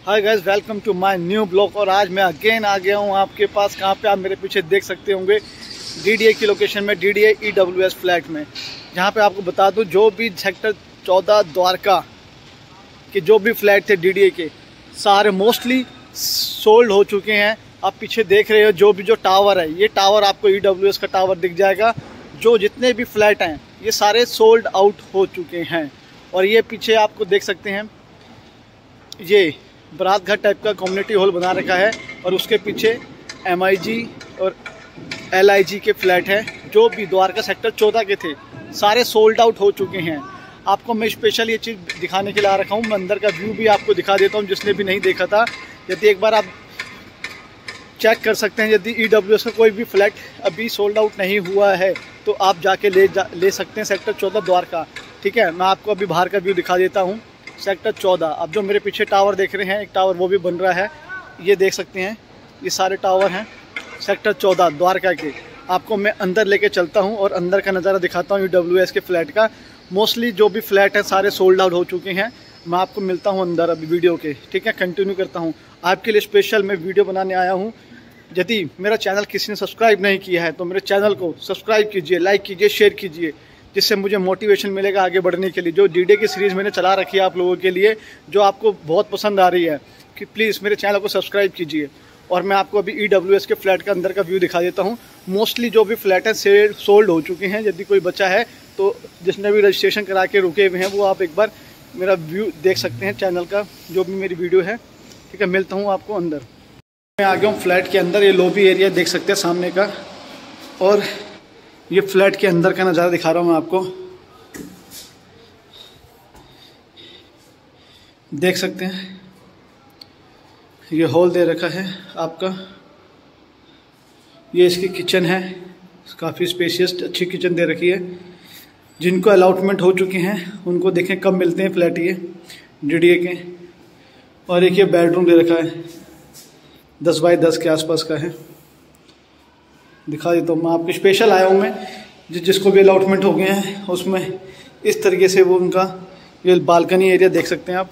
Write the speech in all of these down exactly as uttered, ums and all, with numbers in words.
Hi guys, welcome to my new blog. और आज मैं अगेन आ गया हूँ आपके पास। कहाँ पे आप मेरे पीछे देख सकते होंगे, डीडीए की लोकेशन में, डीडीए ईडब्ल्यूएस फ्लैट में। जहाँ पे आपको बता दूँ, जो भी सेक्टर चौदह द्वारका के जो भी फ्लैट थे डीडीए के, सारे मोस्टली सोल्ड हो चुके हैं। आप पीछे देख रहे हो जो भी जो टावर है, ये टावर आपको ईडब्ल्यूएस का टावर दिख जाएगा। जो जितने भी फ्लैट हैं ये सारे सोल्ड आउट हो चुके हैं। और ये पीछे आपको देख सकते हैं, ये बारात घर टाइप का कम्युनिटी हॉल बना रखा है। और उसके पीछे एमआईजी और एलआईजी के फ्लैट है। जो भी द्वारका सेक्टर चौदह के थे सारे सोल्ड आउट हो चुके हैं। आपको मैं स्पेशल ये चीज़ दिखाने के लिए आ रखा हूँ। मैं अंदर का व्यू भी आपको दिखा देता हूँ, जिसने भी नहीं देखा था। यदि एक बार आप चेक कर सकते हैं, यदि ईडब्ल्यूएस का कोई भी फ्लैट अभी सोल्ड आउट नहीं हुआ है तो आप जाके ले जा ले सकते हैं सेक्टर चौदह द्वारका। ठीक है, मैं आपको अभी बाहर का व्यू दिखा देता हूँ। सेक्टर चौदह, अब जो मेरे पीछे टावर देख रहे हैं, एक टावर वो भी बन रहा है, ये देख सकते हैं। ये सारे टावर हैं सेक्टर चौदह द्वारका के। आपको मैं अंदर लेके चलता हूँ और अंदर का नज़ारा दिखाता हूँ ईडब्ल्यूएस के फ्लैट का। मोस्टली जो भी फ्लैट है सारे सोल्ड आउट हो चुके हैं। मैं आपको मिलता हूँ अंदर अभी वीडियो के। ठीक है, कंटिन्यू करता हूँ। आपके लिए स्पेशल मैं वीडियो बनाने आया हूँ। यदि मेरा चैनल किसी ने सब्सक्राइब नहीं किया है तो मेरे चैनल को सब्सक्राइब कीजिए, लाइक कीजिए, शेयर कीजिए, जिससे मुझे मोटिवेशन मिलेगा आगे बढ़ने के लिए। जो डीडीए की सीरीज़ मैंने चला रखी है आप लोगों के लिए, जो आपको बहुत पसंद आ रही है, कि प्लीज़ मेरे चैनल को सब्सक्राइब कीजिए। और मैं आपको अभी ईडब्ल्यूएस के फ्लैट का अंदर का व्यू दिखा देता हूँ। मोस्टली जो भी फ्लैट है सेल सोल्ड हो चुके हैं। यदि कोई बचा है तो जिसने भी रजिस्ट्रेशन करा के रुके हुए हैं, वो आप एक बार मेरा व्यू देख सकते हैं चैनल का, जो भी मेरी वीडियो है। ठीक है, मिलता हूँ आपको अंदर। मैं आ गया हूँ फ्लैट के अंदर। ये लॉबी एरिया देख सकते हैं सामने का, और ये फ्लैट के अंदर का नज़ारा दिखा रहा हूँ मैं आपको। देख सकते हैं ये हॉल दे रखा है आपका। ये इसकी किचन है, काफ़ी स्पेशियस अच्छी किचन दे रखी है। जिनको अलॉटमेंट हो चुके हैं उनको देखें कब मिलते हैं फ्लैट ये डीडीए के। और एक ये बेडरूम दे रखा है, दस बाई दस के आसपास का है। दिखा देता हूँ मैं आपको। स्पेशल आया हूँ मैं, जिस जिसको भी अलॉटमेंट हो गए हैं उसमें इस तरीके से वो उनका ये बालकनी एरिया देख सकते हैं आप।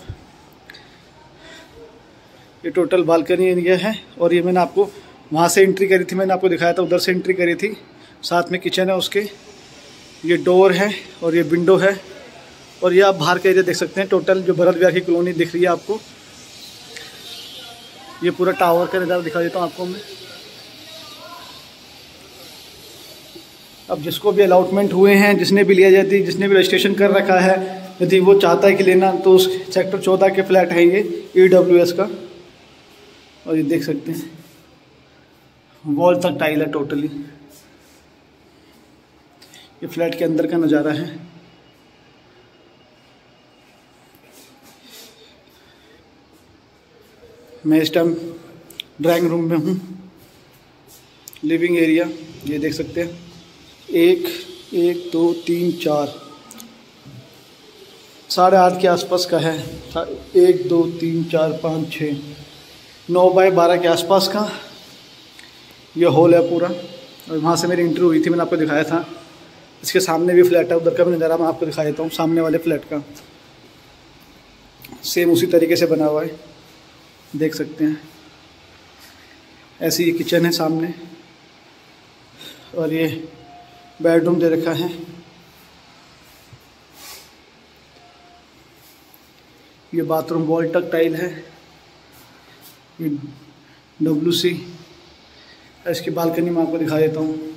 ये टोटल बालकनी एरिया है। और ये मैंने आपको वहाँ से एंट्री करी थी, मैंने आपको दिखाया था, उधर से एंट्री करी थी। साथ में किचन है उसके, ये डोर है और ये विंडो है। और ये आप बाहर का एरिया देख सकते हैं। टोटल जो भरत विहार की कॉलोनी दिख रही है आपको, ये पूरा टावर का नज़ारा दिखा देता हूँ आपको मैं। अब जिसको भी अलॉटमेंट हुए हैं, जिसने भी लिया जाती, जिसने भी रजिस्ट्रेशन कर रखा है, यदि वो चाहता है कि लेना, तो उस सेक्टर चौदह के फ्लैट है ये ईडब्ल्यूएस का। और ये देख सकते हैं वॉल तक टाइल है टोटली। ये फ्लैट के अंदर का नज़ारा है। मैं इस टाइम ड्राइंग रूम में हूँ। लिविंग एरिया ये देख सकते हैं, एक एक दो तीन चार साढ़े आठ के आसपास का है। एक दो तीन चार पाँच छः नौ बाय बारह के आसपास का ये हॉल है पूरा। और वहाँ से मेरी इंटरव्यू हुई थी, मैंने आपको दिखाया था। इसके सामने भी फ्लैट है, उधर का भी नज़ारा मैं आपको दिखा देता हूँ। सामने वाले फ्लैट का सेम उसी तरीके से बना हुआ है, देख सकते हैं। ऐसी ये किचन है सामने, और ये बेडरूम दे रखा है। ये बाथरूम वॉल तक टाइल है। ये डब्ल्यू सी, इसकी बालकनी में आपको दिखा देता हूँ।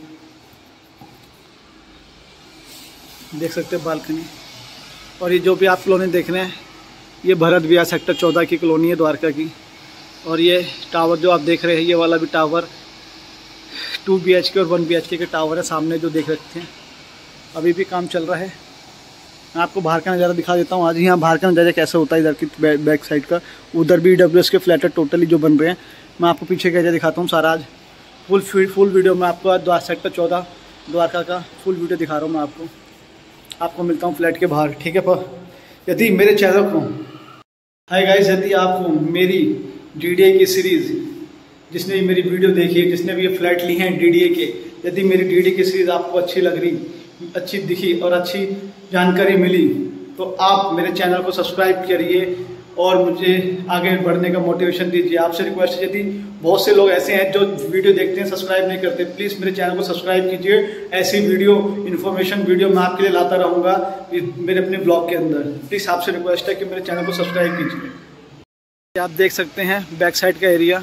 देख सकते हैं बालकनी। और ये जो भी आप कॉलोनी देख रहे हैं, ये भरत विहार सेक्टर चौदह की कॉलोनी है द्वारका की। और ये टावर जो आप देख रहे हैं, ये वाला भी टावर टू बी एच के और वन बी एच के के टावर है सामने जो देख रखते हैं। अभी भी काम चल रहा है। मैं आपको बाहर का नज़ारा दिखा देता हूँ आज। यहाँ बाहर का नज़ारा कैसा होता है इधर की बैक साइड का। उधर भी ईडब्ल्यूएस के फ्लैट है टोटली जो बन रहे हैं। मैं आपको पीछे का एरिया दिखाता हूँ सारा। आज फुल फुल वीडियो में आपको आज द्वार सेक्टर चौदह द्वारका का फुल वीडियो दिखा रहा हूँ मैं आपको। आपको मिलता हूँ फ्लैट के बाहर। ठीक है, पर यदि मेरे चैनल को, हाय गाइस, यदि आपको मेरी डीडीए की सीरीज़, जिसने भी मेरी वीडियो देखी है, जिसने भी ये फ्लैट ली हैं डीडीए के, यदि मेरी डीडीए की सीरीज़ आपको अच्छी लग रही, अच्छी दिखी और अच्छी जानकारी मिली, तो आप मेरे चैनल को सब्सक्राइब करिए और मुझे आगे बढ़ने का मोटिवेशन दीजिए। आपसे रिक्वेस्ट है, यदि बहुत से लोग ऐसे हैं जो वीडियो देखते हैं सब्सक्राइब नहीं करते, प्लीज़ मेरे चैनल को सब्सक्राइब कीजिए। ऐसी वीडियो इन्फॉर्मेशन वीडियो मैं आपके लिए लाता रहूँगा मेरे अपने ब्लॉग के अंदर। प्लीज़ आपसे रिक्वेस्ट है कि मेरे चैनल को सब्सक्राइब कीजिए। आप देख सकते हैं बैक साइड का एरिया,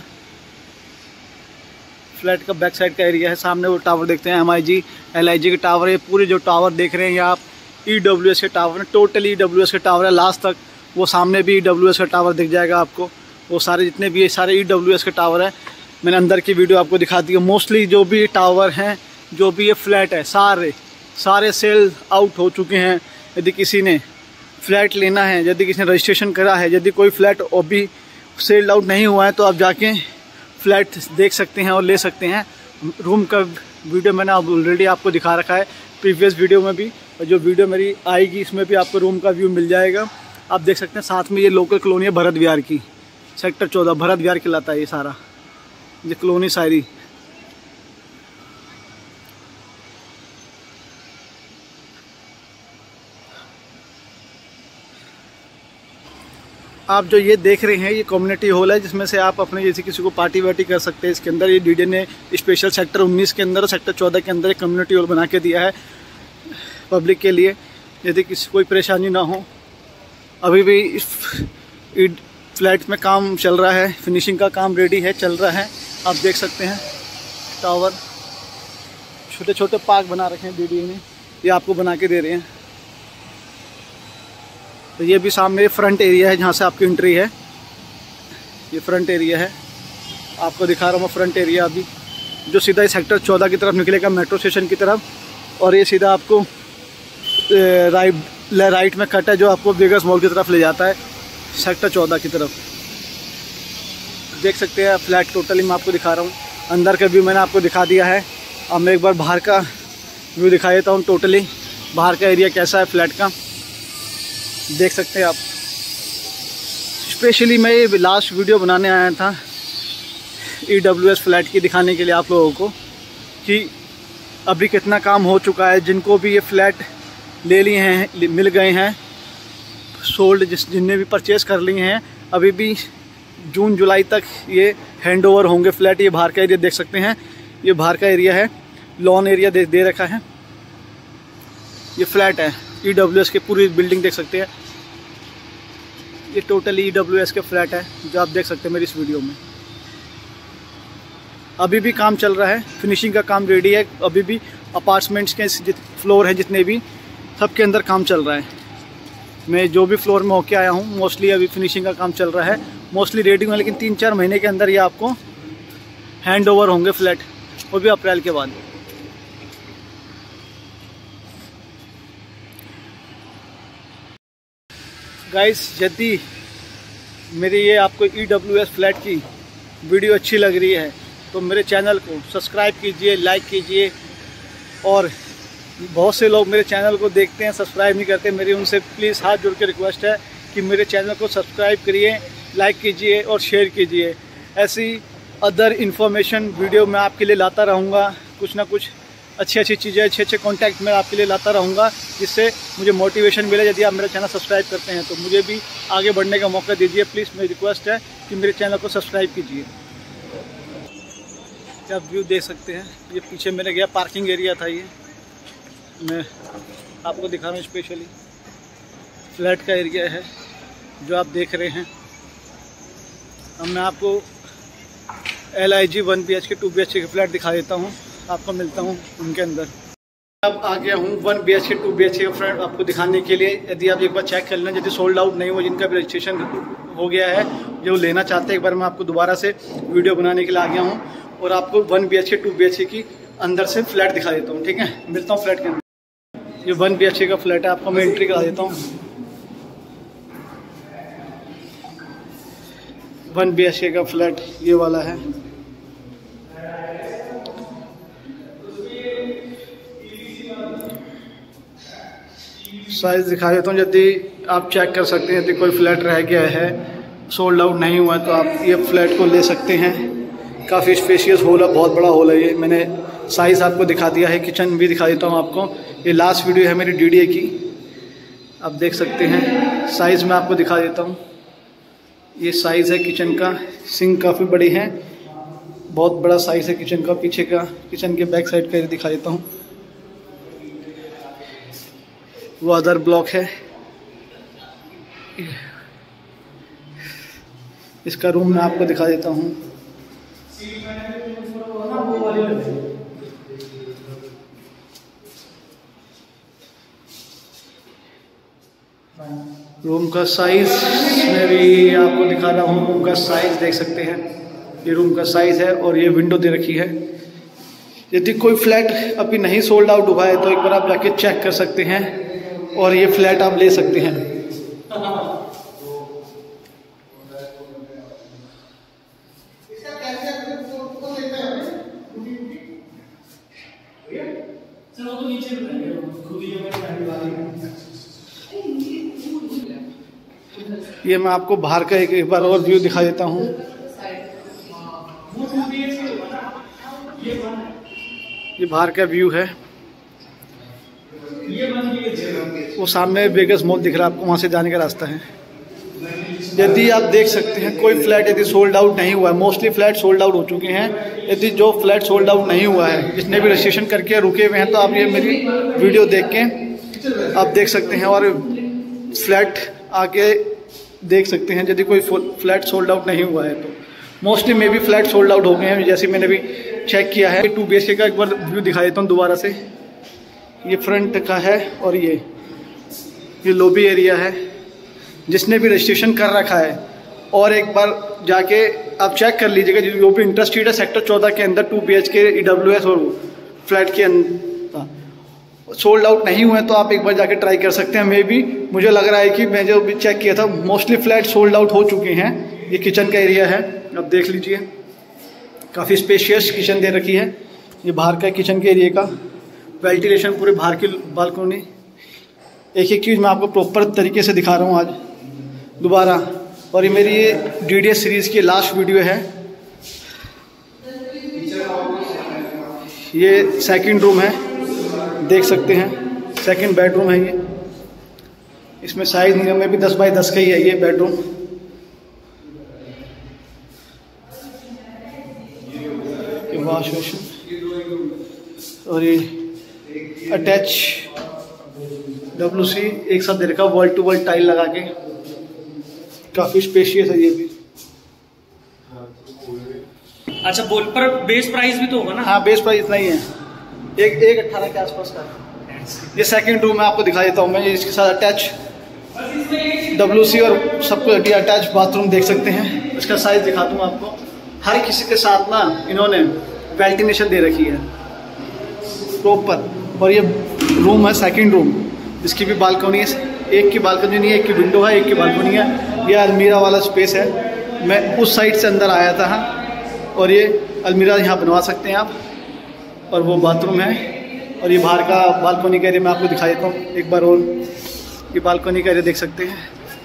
फ्लैट का बैक साइड का एरिया है। सामने वो टावर देखते हैं, M I G L I जी के टावर है। पूरे जो टावर देख रहे हैं ये आप ई डब्ल्यू एस के टावर हैं, टोटली ई डब्ल्यू एस के टावर है। लास्ट तक वो सामने भी ई डब्ल्यू एस का टावर दिख जाएगा आपको। वो सारे जितने भी ये सारे ई डब्ल्यू एस के टावर है। मैंने अंदर की वीडियो आपको दिखा दी है। मोस्टली जो भी टावर हैं, जो भी ये फ्लैट है, सारे सारे सेल आउट हो चुके हैं। यदि किसी ने फ्लैट लेना है, यदि किसी ने रजिस्ट्रेशन करा है, यदि कोई फ्लैट अभी सेल आउट नहीं हुआ है तो आप जाके फ्लैट देख सकते हैं और ले सकते हैं। रूम का वीडियो मैंने ऑलरेडी आपको दिखा रखा है प्रीवियस वीडियो में भी, और जो वीडियो मेरी आएगी इसमें भी आपको रूम का व्यू मिल जाएगा। आप देख सकते हैं साथ में ये लोकल कॉलोनी है भरत विहार की, सेक्टर चौदह भरत विहार कहलाता है ये सारा, ये कॉलोनी सारी। आप जो ये देख रहे हैं ये कम्युनिटी हॉल है, जिसमें से आप अपने जैसे किसी को पार्टी वार्टी कर सकते हैं। इसके अंदर ये डीडी ने स्पेशल सेक्टर उन्नीस के अंदर, सेक्टर चौदह के अंदर एक कम्युनिटी हॉल बना के दिया है पब्लिक के लिए, यदि किसी कोई परेशानी ना हो। अभी भी इस फ्लैट में काम चल रहा है, फिनिशिंग का काम रेडी है, चल रहा है। आप देख सकते हैं टावर, छोटे छोटे पार्क बना रखे हैं डीडी ने, ये आपको बना के दे रहे हैं। तो ये भी सामने फ्रंट एरिया है जहाँ से आपकी एंट्री है, ये फ्रंट एरिया है, आपको दिखा रहा हूँ फ्रंट एरिया अभी, जो सीधा इस सेक्टर चौदह की तरफ निकलेगा मेट्रो स्टेशन की तरफ, और ये सीधा आपको राइट राइट में कट है जो आपको वेगस मॉल की तरफ ले जाता है सेक्टर चौदह की तरफ। देख सकते हैं फ्लैट टोटली मैं आपको दिखा रहा हूँ। अंदर का व्यू मैंने आपको दिखा दिया है। अब मैं एक बार बाहर का व्यू दिखा देता हूँ, टोटली बाहर का एरिया कैसा है फ्लैट का, देख सकते हैं आप। स्पेशली मैं ये लास्ट वीडियो बनाने आया था ई डब्ल्यू एस फ्लैट की दिखाने के लिए आप लोगों को कि अभी कितना काम हो चुका है। जिनको भी ये फ्लैट ले लिए हैं, मिल गए हैं, सोल्ड जिस जिनने भी परचेस कर लिए हैं, अभी भी जून जुलाई तक ये हैंड ओवर होंगे फ्लैट। ये बाहर का एरिया देख सकते हैं, ये बाहर का एरिया है, लॉन एरिया दे, दे रखा है। ये फ्लैट है ई डब्ल्यू एस के, पूरी बिल्डिंग देख सकते हैं। ये टोटली ई डब्ल्यू एस के फ्लैट है जो आप देख सकते हैं मेरी इस वीडियो में। अभी भी काम चल रहा है, फिनिशिंग का काम रेडी है। अभी भी अपार्टमेंट्स के फ्लोर है जितने भी, सबके अंदर काम चल रहा है। मैं जो भी फ्लोर में होके आया हूँ, मोस्टली अभी फिनिशिंग का काम चल रहा है, मोस्टली रेडी हुआ, लेकिन तीन चार महीने के अंदर ये आपको हैंड ओवर होंगे फ्लैट, वो भी अप्रैल के बाद। गाइस, यदि मेरी ये आपको ई डब्ल्यू एस फ्लैट की वीडियो अच्छी लग रही है तो मेरे चैनल को सब्सक्राइब कीजिए, लाइक कीजिए। और बहुत से लोग मेरे चैनल को देखते हैं, सब्सक्राइब नहीं करते। मेरी उनसे प्लीज़ हाथ जोड़ के रिक्वेस्ट है कि मेरे चैनल को सब्सक्राइब करिए, लाइक कीजिए और शेयर कीजिए। ऐसी अदर इन्फॉर्मेशन वीडियो मैं आपके लिए लाता रहूँगा, कुछ ना कुछ अच्छी अच्छी चीज़ें, अच्छे अच्छे कॉन्टैक्ट मैं आपके लिए लाता रहूँगा, जिससे मुझे मोटिवेशन मिले। यदि आप मेरा चैनल सब्सक्राइब करते हैं तो मुझे भी आगे बढ़ने का मौका दीजिए। प्लीज़ मेरी रिक्वेस्ट है कि मेरे चैनल को सब्सक्राइब कीजिए। आप व्यू देख सकते हैं, ये पीछे मैंने गया पार्किंग एरिया था, ये मैं आपको दिखा रहा हूँ। स्पेशली फ्लैट का एरिया है जो आप देख रहे हैं। अब मैं आपको L I G one B H K two B H K flat दिखा देता हूँ, आपको मिलता हूँ उनके अंदर। अब आ गया हूँ one B H K two B H K flat आपको दिखाने के लिए। यदि आप एक बार चेक कर लें, यदि सोल्ड आउट नहीं हुआ, जिनका भी रजिस्ट्रेशन हो गया है, जो लेना चाहते हैं, एक बार मैं आपको दोबारा से वीडियो बनाने के लिए आ गया हूँ और आपको one B H K two B H K की अंदर से फ्लैट दिखा देता हूँ। ठीक है, मिलता हूँ फ्लैट के अंदर। ये वन बी एच के का फ्लैट है, आपको मैं एंट्री करा देता हूँ। वन बी एच के का फ्लैट ये वाला है। साइज दिखा देता हूँ, यदि आप चेक कर सकते हैं। यदि कोई फ्लैट रह गया है, सोल्ड आउट नहीं हुआ है, तो आप ये फ्लैट को ले सकते हैं। काफ़ी स्पेशियस हॉल है, बहुत बड़ा हॉल है ये। मैंने साइज़ आपको दिखा दिया है, किचन भी दिखा देता हूँ आपको। ये लास्ट वीडियो है मेरी डी डी ए की, आप देख सकते हैं। साइज़ मैं आपको दिखा देता हूँ। ये साइज़ है किचन का, सिंक काफ़ी बड़ी है, बहुत बड़ा साइज़ है किचन का। पीछे का किचन के बैक साइड का दिखा देता हूँ, वो अदर ब्लॉक है। इसका रूम मैं आपको दिखा देता हूँ। रूम का साइज मैं भी आपको दिखा रहा हूँ। रूम का साइज देख सकते हैं, ये रूम का साइज है और ये विंडो दे रखी है। यदि कोई फ्लैट अभी नहीं सोल्ड आउट हुआ है तो एक बार आप जाके चेक कर सकते हैं और ये फ्लैट आप ले सकते हैं। ये मैं आपको बाहर का एक, एक बार और व्यू दिखा देता हूँ। ये बाहर का व्यू है, वो सामने वेगस मॉल दिख रहा है आपको, वहाँ से जाने का रास्ता है। यदि आप देख सकते हैं कोई फ्लैट यदि सोल्ड आउट नहीं हुआ है, मोस्टली फ्लैट सोल्ड आउट हो चुके हैं। यदि जो फ्लैट सोल्ड आउट नहीं हुआ है, जिसने भी रजिस्ट्रेशन करके रुके हुए हैं, तो आप ये मेरी वीडियो देख के आप देख सकते हैं और फ्लैट आके देख सकते हैं। यदि कोई फ्लैट सोल्ड आउट नहीं हुआ है तो मोस्टली मे भी फ्लैट सोल्ड आउट हो गए हैं, जैसे मैंने भी चेक किया है। टू बी एच के का एक बार व्यू दिखा देता हूँ दोबारा से। ये फ्रंट का है और ये ये लॉबी एरिया है। जिसने भी रजिस्ट्रेशन कर रखा है और एक बार जाके आप चेक कर लीजिएगा, जो भी इंटरेस्टेड है सेक्टर चौदह के अंदर to B H K E W S और फ्लैट के अंदर सोल्ड आउट नहीं हुए तो आप एक बार जाके ट्राई कर सकते हैं। मे भी मुझे लग रहा है कि मैं जो भी चेक किया था मोस्टली फ्लैट सोल्ड आउट हो चुके हैं। ये किचन का एरिया है, आप देख लीजिए, काफ़ी स्पेशियस किचन दे रखी है। ये बाहर का किचन के एरिया का वेंटिलेशन, पूरे बाहर की बालकनी। एक एक चीज़ मैं आपको प्रॉपर तरीके से दिखा रहा हूँ आज दोबारा। और ये मेरी ये डी डी एस सीरीज़ की लास्ट वीडियो है। ये सेकंड रूम है, देख सकते हैं, सेकंड बेडरूम है ये। इसमें साइज में भी दस बाई दस का ही है ये बेडरूम। ये वॉश बेसिन और ये अटैच डब्ल्यू सी एक साथ दे रखा, वॉल टू वॉल टाइल लगा के, काफी स्पेशियस है ये भी। अच्छा, बोल पर बेस प्राइस भी तो होगा ना? हाँ, बेस प्राइस इतना ही है, एक एक अट्ठारह के आसपास का। ये सेकंड रूम मैं आपको दिखा देता हूँ मैं। इसके साथ अटैच डब्ल्यू सी और सब कुछ अटैच बाथरूम देख सकते हैं। इसका साइज दिखा दूँ आपको। हर किसी के साथ ना इन्होंने वेंटिलेशन दे रखी है प्रॉपर। और ये रूम है सेकंड रूम, इसकी भी बालकनी है। एक की बालकनी नहीं है, एक की विंडो है, एक की बालकनी है। ये अलमीरा वाला स्पेस है। मैं उस साइड से अंदर आया था और ये अलमीरा यहाँ बनवा सकते हैं आप। और वो बाथरूम है। और ये बाहर का बालकनी का एरिया मैं आपको दिखा देता हूँ एक बार और। ये बालकनी का एरिया देख सकते हैं,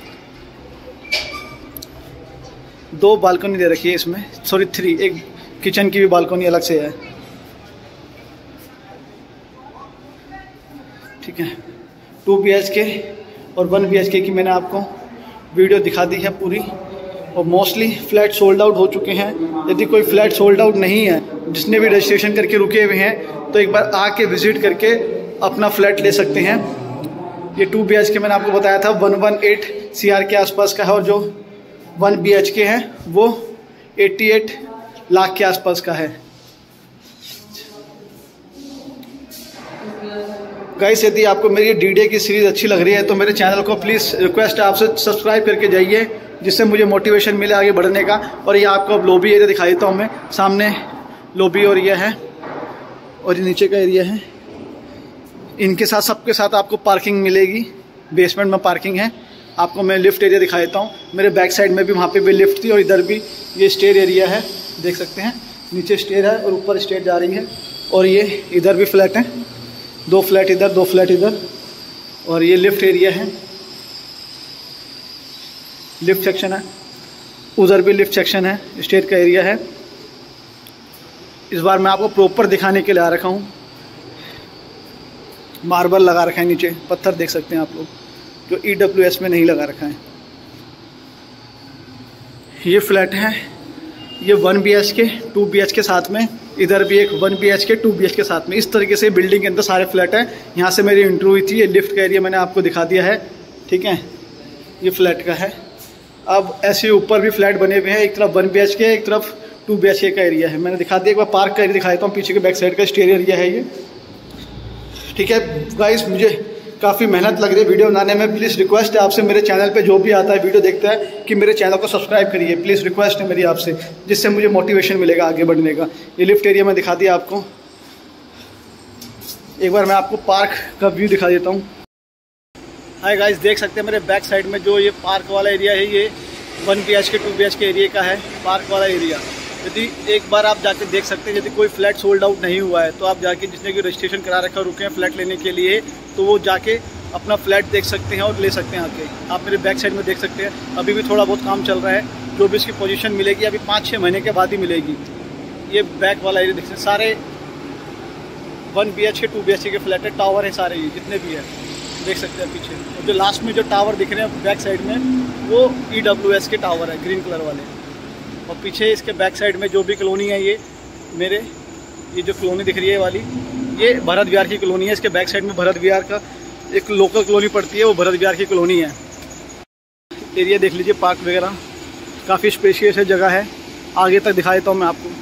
दो बालकनी दे रखी है इसमें, सॉरी थ्री। एक किचन की भी बालकनी अलग से है, ठीक है। टू बी एच के और वन बी एच के की मैंने आपको वीडियो दिखा दी है पूरी। और मोस्टली फ्लैट सोल्ड आउट हो चुके हैं। यदि कोई फ्लैट सोल्ड आउट नहीं है, जिसने भी रजिस्ट्रेशन करके रुके हुए हैं, तो एक बार आके विजिट करके अपना फ्लैट ले सकते हैं। ये टू बी एच के मैंने आपको बताया था one one eight C R के आसपास का है, और जो वन बी एच के है वो एट्टी एट लाख के आसपास का है। गाइस, यदि आपको मेरी डी डी ए की सीरीज़ अच्छी लग रही है तो मेरे चैनल को प्लीज़ रिक्वेस्ट है आपसे सब्सक्राइब करके जाइए, जिससे मुझे मोटिवेशन मिले आगे बढ़ने का। और ये आपको अब लॉबी एरिया दिखा देता हूँ मैं। सामने लॉबी और ये है, और ये नीचे का एरिया है। इनके साथ सबके साथ आपको पार्किंग मिलेगी, बेसमेंट में पार्किंग है। आपको मैं लिफ्ट एरिया दिखा देता हूँ। मेरे बैक साइड में भी वहाँ पे भी लिफ्ट थी, और इधर भी ये स्टेयर एरिया है, देख सकते हैं। नीचे स्टेयर है और ऊपर स्टेयर जा रही है। और ये इधर भी फ्लैट है, दो फ्लैट इधर, दो फ्लैट इधर। और ये लिफ्ट एरिया है, लिफ्ट सेक्शन है। उधर भी लिफ्ट सेक्शन है, स्टेयर का एरिया है। इस बार मैं आपको प्रॉपर दिखाने के लिए आ रखा हूँ। मार्बल लगा रखा है नीचे, पत्थर देख सकते हैं आप लोग, जो ई डब्ल्यू एस में नहीं लगा रखा है। ये फ्लैट है, ये one B H K two B H K साथ में, इधर भी एक one B H K two B H K साथ में। इस तरीके से बिल्डिंग के अंदर सारे फ्लैट हैं। यहाँ से मेरी इंटरव्यू हुई थी। ये लिफ्ट का एरिया मैंने आपको दिखा दिया है, ठीक है। ये फ्लैट का है। अब ऐसे ऊपर भी फ्लैट बने हुए हैं, एक तरफ वन बी एच के, एक तरफ टू बी एच के का एरिया है। मैंने दिखा दिया। एक बार पार्क का एरिया दिखा देता हूँ। पीछे के बैक साइड का स्टेयर एरिया है ये, ठीक है गाइस। मुझे काफ़ी मेहनत लग रही है वीडियो बनाने में। प्लीज़ रिक्वेस्ट है आपसे, मेरे चैनल पे जो भी आता है वीडियो देखता है, कि मेरे चैनल को सब्सक्राइब करिए। प्लीज़ रिक्वेस्ट है मेरी आपसे, जिससे मुझे मोटिवेशन मिलेगा आगे बढ़ने का। ये लिफ्ट एरिया मैं दिखा दिया आपको। एक बार मैं आपको पार्क का व्यू दिखा देता हूँ। हाय गाइस, देख सकते हैं मेरे बैक साइड में जो ये पार्क वाला एरिया है, ये one B H K two B H K area का है पार्क वाला एरिया। यदि एक बार आप जाके देख सकते हैं, यदि कोई फ्लैट सोल्ड आउट नहीं हुआ है तो आप जाके, जिसने कि रजिस्ट्रेशन करा रखा रुके हैं फ्लैट लेने के लिए, तो वो जाके अपना फ्लैट देख सकते हैं और ले सकते हैं आके। आप मेरे बैक साइड में देख सकते हैं, अभी भी थोड़ा बहुत काम चल रहा है। जो भी इसकी पोजीशन मिलेगी अभी पाँच छः महीने के बाद ही मिलेगी। ये बैक वाला एरिया देख सकते हैं, सारे one B H K two B H K flat है, टावर है सारे, ये जितने भी है देख सकते हैं पीछे। और जो लास्ट में जो टावर दिख रहे हैं बैक साइड में, वो ई डब्ल्यू एस के टावर है, ग्रीन कलर वाले। और पीछे इसके बैक साइड में जो भी कॉलोनी है, ये मेरे ये जो कॉलोनी दिख रही है वाली, ये भरत विहार की कॉलोनी है। इसके बैक साइड में भरत विहार का एक लोकल कॉलोनी पड़ती है, वो भरत विहार की कॉलोनी है। एरिया देख लीजिए, पार्क वगैरह काफ़ी स्पेशियस है, जगह है। आगे तक दिखा देता हूँ मैं आपको।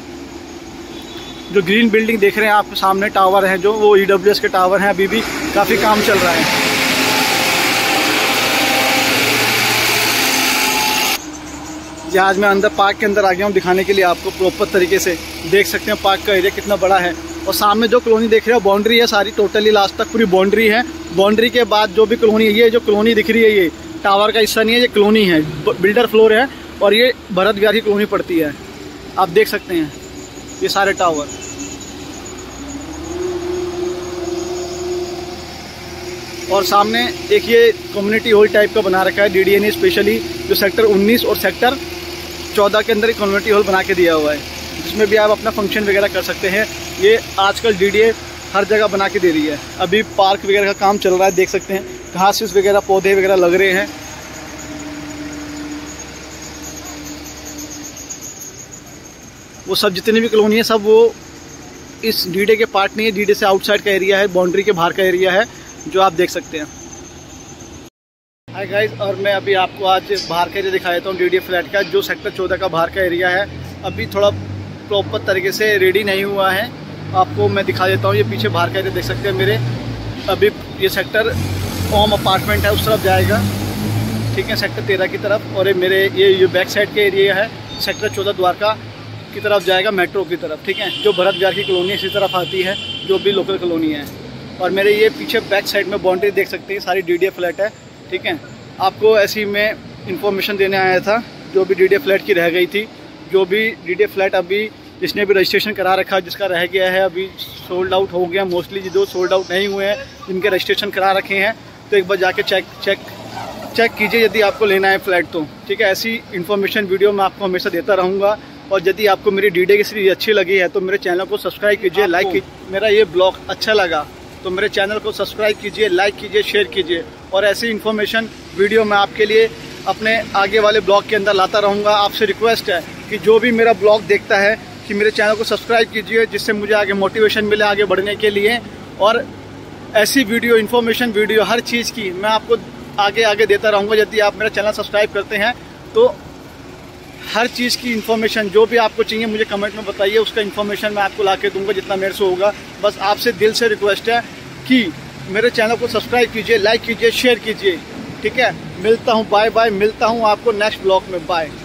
जो ग्रीन बिल्डिंग देख रहे हैं आपके सामने, टावर है जो, वो ई डब्ल्यू एस के टावर हैं। अभी भी काफ़ी काम चल रहा है। ये आज मैं अंदर पार्क के अंदर आ गया हूँ दिखाने के लिए आपको प्रॉपर तरीके से। देख सकते हैं पार्क का एरिया कितना बड़ा है। और सामने जो कॉलोनी देख रहे हो, बाउंड्री है सारी, टोटली लास्ट तक पूरी बाउंड्री है। बाउंड्री के बाद जो भी कॉलोनी है, ये जो कॉलोनी दिख रही है, ये टावर का हिस्सा नहीं है, ये कॉलोनी है, बिल्डर फ्लोर है। और ये भरत विहार की कॉलोनी पड़ती है। आप देख सकते हैं ये सारे टावर। और सामने एक ये कम्युनिटी हॉल टाइप का बना रखा है डी डी ए ने, स्पेशली जो सेक्टर उन्नीस और सेक्टर चौदह के अंदर एक कम्युनिटी हॉल बना के दिया हुआ है, जिसमें भी आप अपना फंक्शन वगैरह कर सकते हैं। ये आजकल डी डी ए हर जगह बना के दे रही है। अभी पार्क वगैरह का काम चल रहा है, देख सकते हैं घास वगैरह पौधे वगैरह लग रहे हैं। वो सब जितनी भी कॉलोनी है, सब वो इस डी डी ए के पार्ट नहीं है। डी डी ए से आउटसाइड का एरिया है, बाउंड्री के बाहर का एरिया है, जो आप देख सकते हैं। हाय गाइस, और मैं अभी आपको आज बाहर का एरिया दिखा देता हूँ डी डी ए फ्लैट का, जो सेक्टर चौदह का बाहर का एरिया है। अभी थोड़ा प्रॉपर तरीके से रेडी नहीं हुआ है, आपको मैं दिखा देता हूँ। ये पीछे बाहर का एरिया देख सकते हैं मेरे। अभी ये सेक्टर ओम अपार्टमेंट है, उस तरफ जाएगा, ठीक है, सेक्टर तेरह की तरफ। और ये मेरे ये ये बैक साइड के एरिया है, सेक्टर चौदह द्वारका की तरफ जाएगा, मेट्रो की तरफ, ठीक है। जो भरत विहार की कॉलोनी इसी तरफ आती है, जो भी लोकल कॉलोनी है। और मेरे ये पीछे बैक साइड में बाउंड्री देख सकते हैं, सारी डी डी ए फ्लैट है, ठीक है। आपको ऐसी मैं इन्फॉर्मेशन देने आया था, जो भी डी डी ए फ्लैट की रह गई थी। जो भी डी डी ए फ्लैट अभी जिसने भी रजिस्ट्रेशन करा रखा है, जिसका रह गया है, अभी सोल्ड आउट हो गया मोस्टली। जो सोल्ड आउट नहीं हुए हैं, जिनके रजिस्ट्रेशन करा रखे हैं, तो एक बार जाके चेक चेक चेक कीजिए यदि आपको लेना है फ्लैट तो, ठीक है। ऐसी इन्फॉर्मेशन वीडियो मैं आपको हमेशा देता रहूँगा। और यदि आपको मेरी डी डी ए की सीरीज अच्छी लगी है तो मेरे चैनल को सब्सक्राइब कीजिए, लाइक कीजिए। मेरा ये ब्लॉग अच्छा लगा तो मेरे चैनल को सब्सक्राइब कीजिए, लाइक कीजिए, शेयर कीजिए। और ऐसी इन्फॉर्मेशन वीडियो मैं आपके लिए अपने आगे वाले ब्लॉग के अंदर लाता रहूँगा। आपसे रिक्वेस्ट है कि जो भी मेरा ब्लॉग देखता है, कि मेरे चैनल को सब्सक्राइब कीजिए, जिससे मुझे आगे मोटिवेशन मिले आगे बढ़ने के लिए। और ऐसी वीडियो, इन्फॉर्मेशन वीडियो, हर चीज़ की मैं आपको आगे आगे देता रहूँगा। यदि आप मेरा चैनल सब्सक्राइब करते हैं तो हर चीज़ की इन्फॉर्मेशन जो भी आपको चाहिए मुझे कमेंट में बताइए, उसका इन्फॉर्मेशन मैं आपको ला के दूँगा जितना मेरे से होगा। बस आपसे दिल से रिक्वेस्ट है कि मेरे चैनल को सब्सक्राइब कीजिए, लाइक कीजिए, शेयर कीजिए, ठीक है। मिलता हूँ, बाय बाय, मिलता हूँ आपको नेक्स्ट ब्लॉग में, बाय।